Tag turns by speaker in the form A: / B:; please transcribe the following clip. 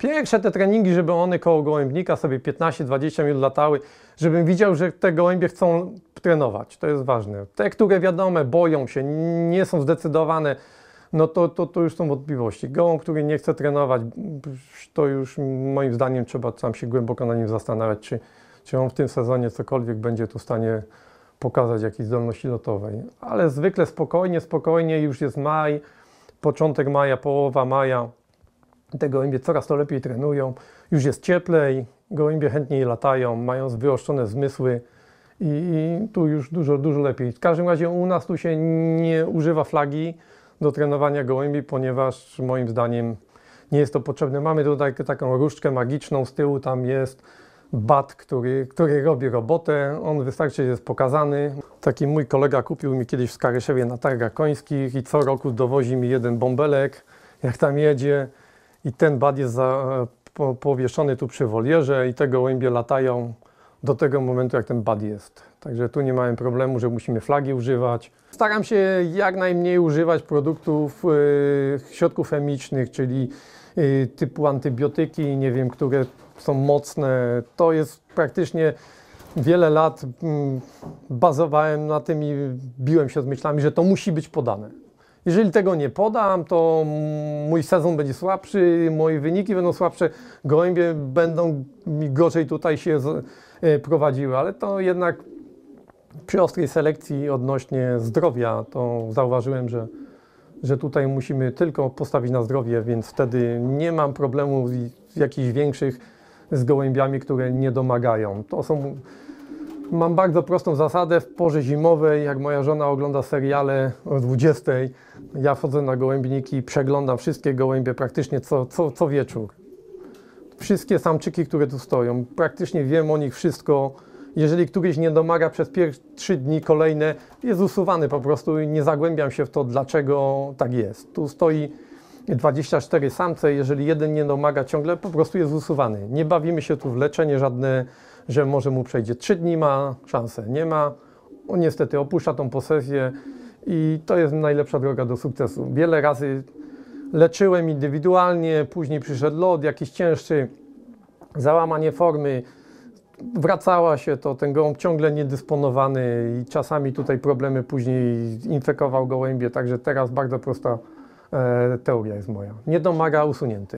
A: Pierwsze te treningi, żeby one koło gołębnika sobie 15-20 minut latały, żebym widział, że te gołębie chcą trenować. To jest ważne. Te, które wiadome, boją się, nie są zdecydowane, no to już są wątpliwości. Gołąb, który nie chce trenować, to już moim zdaniem trzeba sam się głęboko na nim zastanawiać, czy on w tym sezonie cokolwiek będzie tu w stanie pokazać jakiejś zdolności lotowej. Ale zwykle spokojnie, już jest maj, początek maja, połowa maja. Te gołębie coraz to lepiej trenują, już jest cieplej, gołębie chętniej latają, mają wyoszczone zmysły i tu już dużo lepiej. W każdym razie u nas tu się nie używa flagi do trenowania gołębi, ponieważ moim zdaniem nie jest to potrzebne. Mamy tutaj taką różdżkę magiczną, z tyłu tam jest bat, który robi robotę, on wystarczy, jest pokazany. Taki mój kolega kupił mi kiedyś w Skaryszewie na targach końskich i co roku dowozi mi jeden bąbelek, jak tam jedzie. I ten bat jest powieszony tu przy wolierze i te gołębie latają do tego momentu, jak ten bat jest. Także tu nie mamy problemu, że musimy flagi używać. Staram się jak najmniej używać produktów, środków chemicznych, czyli typu antybiotyki, nie wiem, które są mocne. To jest praktycznie wiele lat bazowałem na tym i biłem się z myślami, że to musi być podane. Jeżeli tego nie podam, to mój sezon będzie słabszy, moje wyniki będą słabsze, gołębie będą mi gorzej tutaj się prowadziły, ale to jednak przy ostrej selekcji odnośnie zdrowia to zauważyłem, że tutaj musimy tylko postawić na zdrowie, więc wtedy nie mam problemów jakichś większych z gołębiami, które nie domagają. Mam bardzo prostą zasadę w porze zimowej, jak moja żona ogląda seriale o 20, ja wchodzę na gołębniki, przeglądam wszystkie gołębie praktycznie co wieczór. Wszystkie samczyki, które tu stoją, praktycznie wiem o nich wszystko. Jeżeli któryś nie domaga przez pierwsze 3 dni kolejne, jest usuwany po prostu i nie zagłębiam się w to, dlaczego tak jest. Tu stoi 24 samce, jeżeli jeden nie domaga ciągle, po prostu jest usuwany. Nie bawimy się tu w leczenie żadne, że może mu przejdzie 3 dni, ma szansę. Nie ma, on niestety opuszcza tą posesję i to jest najlepsza droga do sukcesu. Wiele razy leczyłem indywidualnie, później przyszedł lot, jakiś cięższy, załamanie formy, wracała się to, ten gołąb ciągle niedysponowany i czasami tutaj problemy później infekował gołębie, także teraz bardzo prosta teoria jest moja. Nie domaga, usunięty.